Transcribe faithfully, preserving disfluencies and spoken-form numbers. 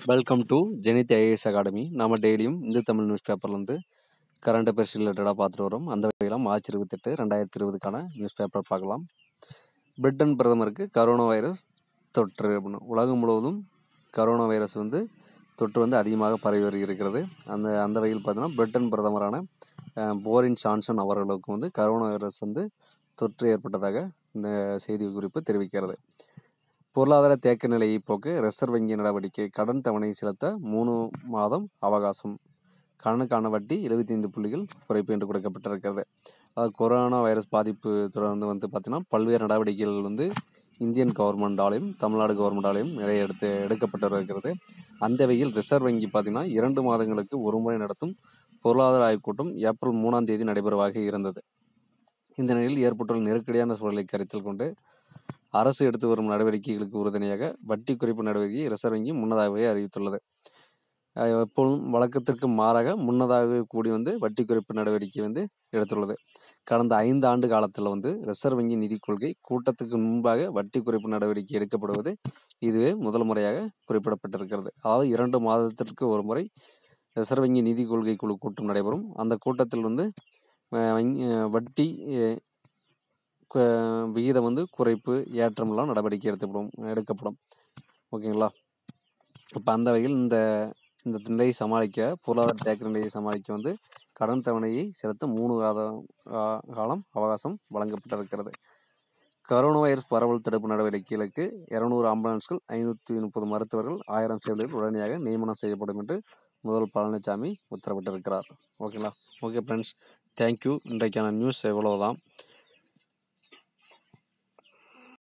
Welcome to Zenith IAS academy. நம்ம டெய்லியும் Hindu Tamil news பேப்பர்லேருந்து கரண்ட் அஃபேர்ஸ் ரிலேட்டடாக பார்த்துட்டு வரோம். அந்த வகையில் மார்ச் இருபத்தெட்டு ரெண்டாயிரத்தி இருபதுக்கான நியூஸ் பேப்பர் பார்க்கலாம். பிரிட்டன் பிரதமருக்கு கரோனா வைரஸ் தொற்று அப்படின்னு உலகம் முழுவதும் கரோனா வைரஸ் வந்து தொற்று வந்து அதிகமாக பரவி வருகிறது. அந்த அந்த வகையில் பார்த்தீங்கன்னா பிரிட்டன் பிரதமரான போரின் ஜான்சன் அவர்களுக்கு வந்து கரோனா வைரஸ் வந்து தொற்று ஏற்பட்டதாக இந்த செய்தி குறிப்பு தெரிவிக்கிறது. பொருளாதார தேக்க நிலையை போக்கு ரிசர்வ் வங்கி நடவடிக்கை கடன் தவணை செலுத்த மூணு மாதம் அவகாசம், கடனுக்கான வட்டி எழுபத்தி ஐந்து புள்ளிகள் குறைப்பு என்று கொடுக்கப்பட்டிருக்கிறது. அதாவது கொரோனா வைரஸ் பாதிப்பு தொடர்ந்து வந்து பார்த்தீங்கன்னா பல்வேறு நடவடிக்கைகள் வந்து இந்தியன் கவர்மெண்டாலையும் தமிழ்நாடு கவர்மெண்டாலையும் நிறைய எடுத்து எடுக்கப்பட்டு வருகிறது. அந்த வகையில் ரிசர்வ் வங்கி பார்த்தீங்கன்னா இரண்டு மாதங்களுக்கு ஒரு முறை நடத்தும் பொருளாதார ஆய்வுக் கூட்டம் ஏப்ரல் மூணாம் தேதி நடைபெறுவாக இருந்தது. இந்த நிலையில் ஏற்பட்டுள்ள நெருக்கடியான சூழலை கருத்தில் கொண்டு அரசு எடுத்து வரும் நடவடிக்கைகளுக்கு உறுதுணையாக வட்டி குறைப்பு நடவடிக்கையை ரிசர்வ் வங்கி முன்னதாகவே அறிவித்துள்ளது. எப்பொழுதும் வழக்கத்திற்கு மாறாக முன்னதாக கூடி வந்து வட்டி குறைப்பு நடவடிக்கை வந்து எடுத்துள்ளது. கடந்த ஐந்து ஆண்டு காலத்தில் வந்து ரிசர்வ் வங்கி நிதி கொள்கை கூட்டத்துக்கு முன்பாக வட்டி குறைப்பு நடவடிக்கை எடுக்கப்படுவது இதுவே முதல் முறையாக குறிப்பிடப்பட்டிருக்கிறது. அதாவது இரண்டு மாதத்திற்கு ஒரு முறை ரிசர்வ் வங்கி நிதி கொள்கை குழு கூட்டம் நடைபெறும். அந்த கூட்டத்தில் வந்து வட்டி விகிதம் வந்து குறைப்பு ஏற்றமெல்லாம் நடவடிக்கை எடுத்துப்படும் எடுக்கப்படும் ஓகேங்களா. இப்போ அந்த வகையில் இந்த இந்த நிலையை சமாளிக்க பொருளாதார தேக்க நிலையை சமாளிக்க வந்து கடன் தவணையை செலுத்த மூணு காலம் காலம் அவகாசம் வழங்கப்பட்டிருக்கிறது. கரோனா வைரஸ் பரவல் தடுப்பு நடவடிக்கைகளுக்கு இருநூறு ஆம்புலன்ஸ்கள், ஐநூற்றி முப்பது மருத்துவர்கள், ஆயிரம் செவிலியர்கள் உடனடியாக நியமனம் செய்யப்படும் என்று முதல்வர் பழனிசாமி உத்தரவிட்டிருக்கிறார். ஓகேங்களா. Okay friends, thank you. இன்றைக்கான நியூஸ் எவ்வளவுதான்.